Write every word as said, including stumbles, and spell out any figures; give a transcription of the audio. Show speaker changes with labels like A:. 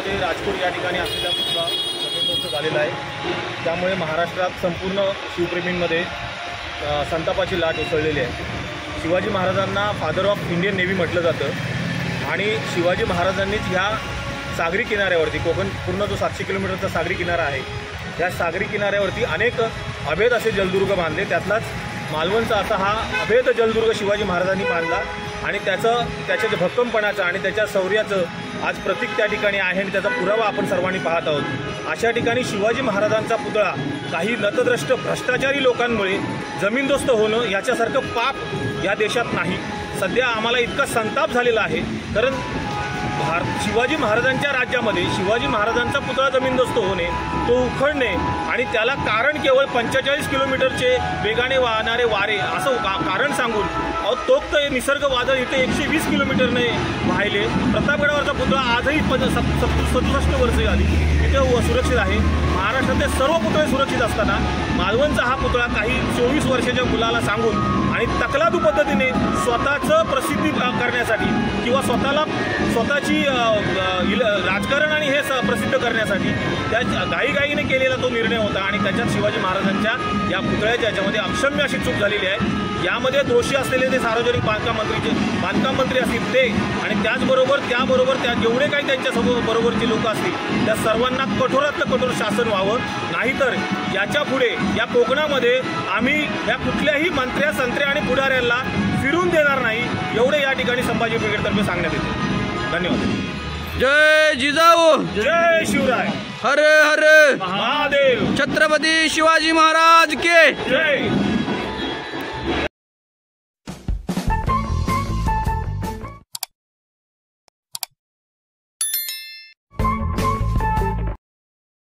A: महाराष्ट्रामध्ये राजकोट या ठिकाणी असलेला पुतळा जमीनदोस्त झालेला आहे। त्यामुळे महाराष्ट्रात संपूर्ण शिवप्रेमींमध्ये संतापाची लाट उसळलेली आहे। शिवाजी महाराजांना फादर ऑफ इंडियन नेव्ही म्हटलं जातं आणि शिवाजी महाराजांनीच ह्या सागरी किनाऱ्यावरती, कोकण पूर्ण जो सातशे किलोमीटरचा सागरी किनारा आहे, या सागरी किनाऱ्यावरती अनेक अभेद असे जलदुर्ग बांधले। त्यातलाच मालवणचा असा हा अभेद जलदुर्ग शिवाजी महाराजांनी बांधला आणि त्याचं त्याच्या भक्कमपणाचं आणि त्याच्या शौर्याचं आज प्रतीक त्या ठिकाणी आहे आणि त्याचा पुरावा आपण सर्वांनी पाहत आहोत। अशा ठिकाणी शिवाजी महाराजांचा पुतळा काही नतद्रष्ट भ्रष्टाचारी लोकांमुळे जमीनदोस्त होणं याच्यासारखं पाप या देशात नाही। सध्या आम्हाला इतका संताप झालेला आहे, कारण भारत शिवाजी महाराजांच्या राज्यामध्ये शिवाजी महाराजांचा पुतळा जमीनदोस्त होणे, तो उखडणे आणि त्याला कारण केवळ पंचेचाळीस किलोमीटरचे वेगाने वाहणारे वारे असं का कारण सांगून अहो तोक्त निसर्ग वादळ इथे एकशे वीस किलोमीटरने वाहिले। प्रतापगडावरचा पुतळा आजही सदुसष्ट वर्षे झाली इथे सुरक्षित आहे। महाराष्ट्रातले सर्व पुतळे सुरक्षित असताना मालवणचा हा पुतळा काही चोवीस वर्षाच्या मुलाला सांगून आणि तकलादू पद्धतीने स्वतःचं प्रसिद्धी करण्यासाठी किंवा स्वतःला स्वतःची राजकारण आणि हे प्रसिद्ध करण्यासाठी त्या घाईघाईने केलेला तो निर्णय होता आणि त्याच्यात शिवाजी महाराजांच्या या पुतळ्याच्या याच्यामध्ये अक्षम्य अशी चूक झालेली आहे। यामध्ये दोषी असलेले ते सार्वजनिक बांधकाम मंत्रीचे बांधकाम मंत्री असतील ते आणि त्याचबरोबर त्याबरोबर त्या जेवढे काही त्यांच्यासोबत बरोबरचे लोक असतील त्या सर्वांना कठोरातलं कठोर शासन व्हावं, नाहीतर याच्या पुढे या कोकणामध्ये आम्ही या कुठल्याही मंत्र्या संत्र्या आणि पुढाऱ्यांना फिरून देणार नाही, एवढे या ठिकाणी संभाजी ब्रिगेडतर्फे सांगण्यात येते। धन्यवाद।
B: जय जिजाऊ,
A: जय शिवराय,
B: हर हर
A: महादेव,
B: छत्रपती शिवाजी महाराज के
A: जय।